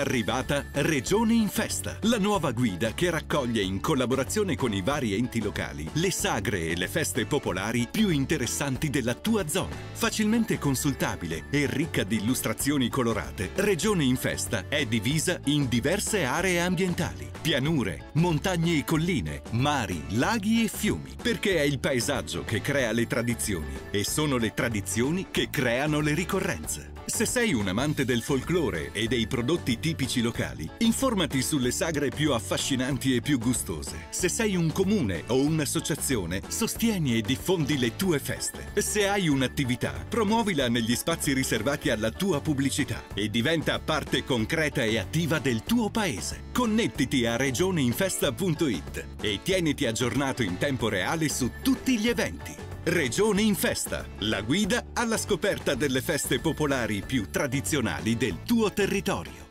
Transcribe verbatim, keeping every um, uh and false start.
arrivata Regione in Festa, la nuova guida che raccoglie in collaborazione con i vari enti locali le sagre e le feste popolari più interessanti della tua zona. Facilmente consultabile e ricca di illustrazioni colorate, Regione in Festa è divisa in diverse aree ambientali, pianure, montagne e colline, mari, laghi e fiumi, perché è il paesaggio che crea le tradizioni e sono le tradizioni che creano le ricorrenze. Se sei un amante del folklore e dei prodotti tipici locali, informati sulle sagre più affascinanti e più gustose. Se sei un comune o un'associazione, sostieni e diffondi le tue feste. Se hai un'attività, promuovila negli spazi riservati alla tua pubblicità e diventa parte concreta e attiva del tuo paese. Connettiti a regioneinfesta punto it e tieniti aggiornato in tempo reale su tutti gli eventi. Regione in Festa, la guida alla scoperta delle feste popolari più tradizionali del tuo territorio.